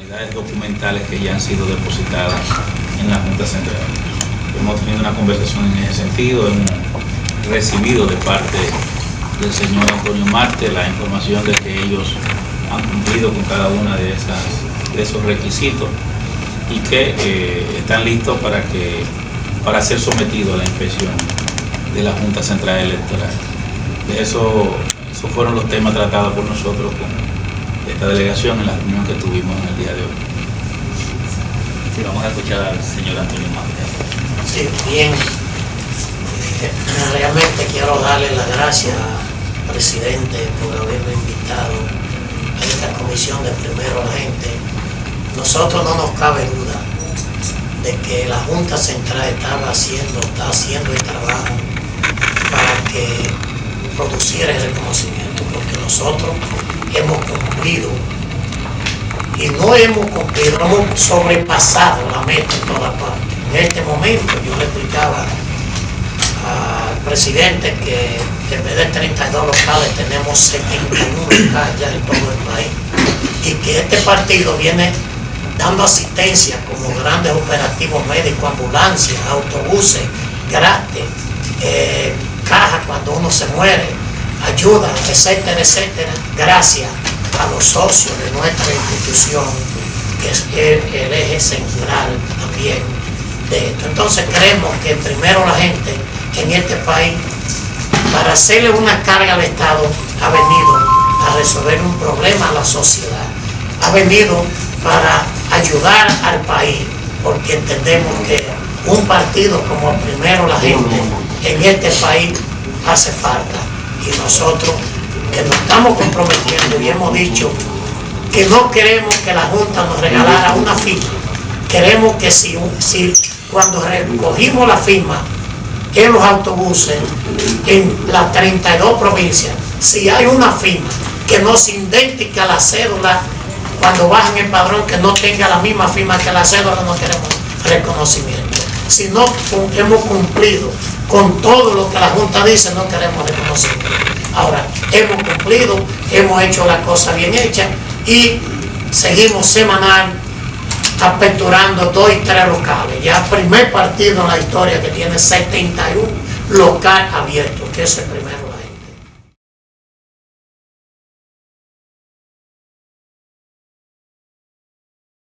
unidades documentales que ya han sido depositadas en la Junta Central. Hemos tenido una conversación en ese sentido, hemos recibido de parte del señor Antonio Marte la información de que ellos han cumplido con cada una de esos requisitos y que están listos para ser sometidos a la inspección de la Junta Central Electoral. Esos fueron los temas tratados por nosotros con esta delegación en la reunión que tuvimos en el día de hoy. Sí, vamos a escuchar al señor Antonio Marte. Sí, bien. Realmente quiero darle las gracias al presidente por haberme invitado a esta comisión de Primero la Gente. Nosotros no nos cabe duda de que la Junta Central está haciendo el trabajo para que produciera el reconocimiento, porque nosotros hemos cumplido y no hemos cumplido, hemos sobrepasado la meta en todas partes. En este momento yo le explicaba al presidente que en vez de 32 locales tenemos 71 locales ya en todo el país y que este partido viene dando asistencia como grandes operativos médicos, ambulancias, autobuses, gratis, cajas cuando uno se muere, ayuda, etcétera, etcétera, gracias a los socios de nuestra institución, que es el eje central también de esto. Entonces creemos que primero la gente en este país, para hacerle una carga al Estado, ha venido a resolver un problema a la sociedad, ha venido para ayudar al país, porque entendemos que un partido como Primero la Gente en este país hace falta, y nosotros que nos estamos comprometiendo y hemos dicho que no queremos que la Junta nos regalara una firma. Queremos que si cuando recogimos la firma en los autobuses en las 32 provincias, si hay una firma que no se idéntica a la cédula, cuando bajan el padrón que no tenga la misma firma que la cédula, no queremos reconocimiento. Si no hemos cumplido con todo lo que la Junta dice, no queremos reconocimiento. Ahora, hemos cumplido, hemos hecho la cosa bien hecha y seguimos semanal aperturando 2 y 3 locales. Ya primer partido en la historia que tiene 71 locales abiertos, que es el primero.